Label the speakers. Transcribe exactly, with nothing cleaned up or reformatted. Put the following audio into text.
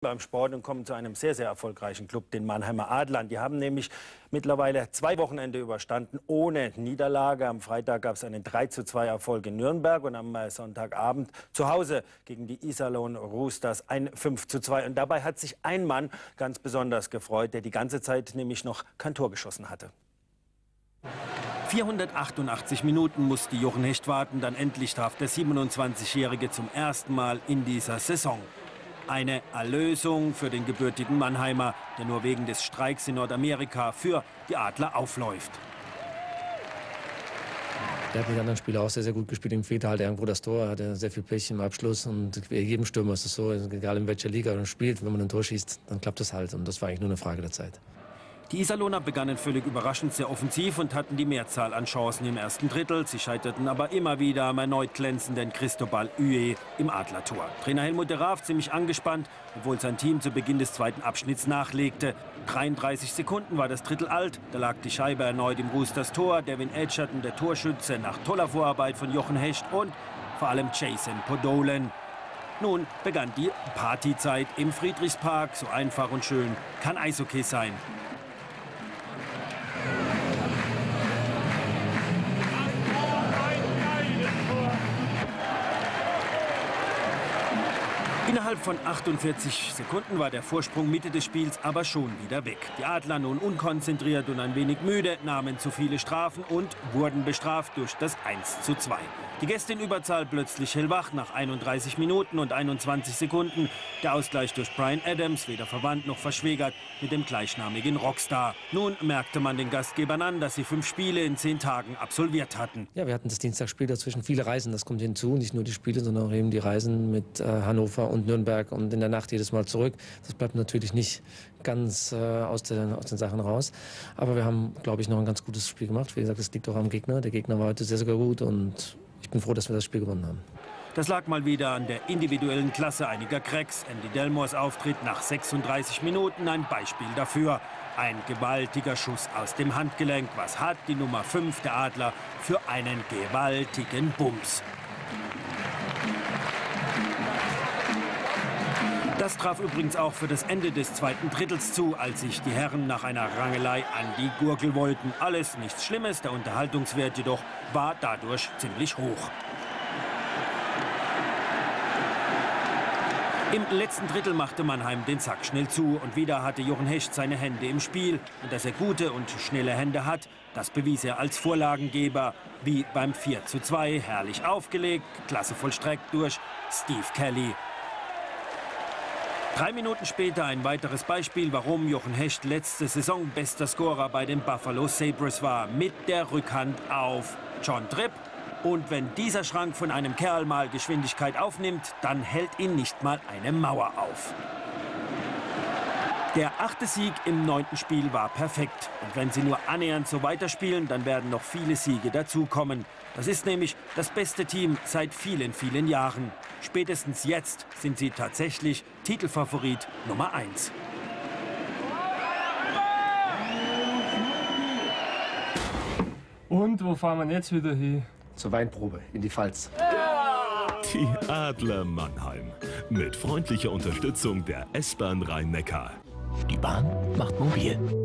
Speaker 1: beim Sport und kommen zu einem sehr, sehr erfolgreichen Club, den Mannheimer Adlern. Die haben nämlich mittlerweile zwei Wochenende überstanden ohne Niederlage. Am Freitag gab es einen drei zu zwei Erfolg in Nürnberg und am Sonntagabend zu Hause gegen die Iserlohn Roosters ein fünf zu zwei. Und dabei hat sich ein Mann ganz besonders gefreut, der die ganze Zeit nämlich noch kein Tor geschossen hatte. vierhundertachtundachtzig Minuten musste Jochen Hecht warten, dann endlich traf der siebenundzwanzigjährige zum ersten Mal in dieser Saison. Eine Erlösung für den gebürtigen Mannheimer, der nur wegen des Streiks in Nordamerika für die Adler aufläuft.
Speaker 2: Der hat mit anderen Spielern auch sehr, sehr gut gespielt. Ihm fehlte halt irgendwo das Tor, er hatte sehr viel Pech im Abschluss. Und bei jedem Stürmer ist es so, egal in welcher Liga er spielt, wenn man ein Tor schießt, dann klappt das halt. Und das war eigentlich nur eine Frage der Zeit.
Speaker 1: Die Iserlohner begannen völlig überraschend sehr offensiv und hatten die Mehrzahl an Chancen im ersten Drittel. Sie scheiterten aber immer wieder am erneut glänzenden Cristobal Huet im Adlertor. Trainer Helmut de Raaf ziemlich angespannt, obwohl sein Team zu Beginn des zweiten Abschnitts nachlegte. dreiunddreißig Sekunden war das Drittel alt, da lag die Scheibe erneut im Roosters Tor. Devin Edgerton, der Torschütze, nach toller Vorarbeit von Jochen Hecht und vor allem Jason Podolak. Nun begann die Partyzeit im Friedrichspark. So einfach und schön kann Eishockey sein. Innerhalb von achtundvierzig Sekunden war der Vorsprung Mitte des Spiels aber schon wieder weg. Die Adler, nun unkonzentriert und ein wenig müde, nahmen zu viele Strafen und wurden bestraft durch das eins zu zwei. Die Gäste in Überzahl plötzlich hellwach nach einunddreißig Minuten und einundzwanzig Sekunden. Der Ausgleich durch Bryan Adams, weder verwandt noch verschwägert mit dem gleichnamigen Rockstar. Nun merkte man den Gastgebern an, dass sie fünf Spiele in zehn Tagen absolviert hatten.
Speaker 2: Ja, wir hatten das Dienstagsspiel dazwischen, viele Reisen, das kommt hinzu. Nicht nur die Spiele, sondern auch eben die Reisen mit äh, Hannover und Nürnberg und in der Nacht jedes Mal zurück. Das bleibt natürlich nicht ganz äh, aus, den, aus den Sachen raus. Aber wir haben, glaube ich, noch ein ganz gutes Spiel gemacht. Wie gesagt, es liegt auch am Gegner. Der Gegner war heute sehr, sehr gut und ich bin froh, dass wir das Spiel gewonnen haben.
Speaker 1: Das lag mal wieder an der individuellen Klasse einiger Cracks. Andy Delmores Auftritt nach sechsunddreißig Minuten ein Beispiel dafür. Ein gewaltiger Schuss aus dem Handgelenk. Was hat die Nummer fünf der Adler für einen gewaltigen Bums? Das traf übrigens auch für das Ende des zweiten Drittels zu, als sich die Herren nach einer Rangelei an die Gurgel wollten. Alles nichts Schlimmes, der Unterhaltungswert jedoch war dadurch ziemlich hoch. Im letzten Drittel machte Mannheim den Sack schnell zu und wieder hatte Jochen Hecht seine Hände im Spiel. Und dass er gute und schnelle Hände hat, das bewies er als Vorlagengeber. Wie beim vier zu zwei, herrlich aufgelegt, klasse vollstreckt durch Steve Kelly. Drei Minuten später ein weiteres Beispiel, warum Jochen Hecht letzte Saison bester Scorer bei den Buffalo Sabres war. Mit der Rückhand auf John Tripp. Und wenn dieser Schrank von einem Kerl mal Geschwindigkeit aufnimmt, dann hält ihn nicht mal eine Mauer auf. Der achte Sieg im neunten Spiel war perfekt. Und wenn sie nur annähernd so weiterspielen, dann werden noch viele Siege dazukommen. Das ist nämlich das beste Team seit vielen, vielen Jahren. Spätestens jetzt sind sie tatsächlich Titelfavorit Nummer eins.
Speaker 3: Und wo fahren wir jetzt wieder hin?
Speaker 2: Zur Weinprobe in die Pfalz.
Speaker 4: Die Adler Mannheim. Mit freundlicher Unterstützung der S-Bahn Rhein-Neckar.
Speaker 5: Die Bahn macht mobil.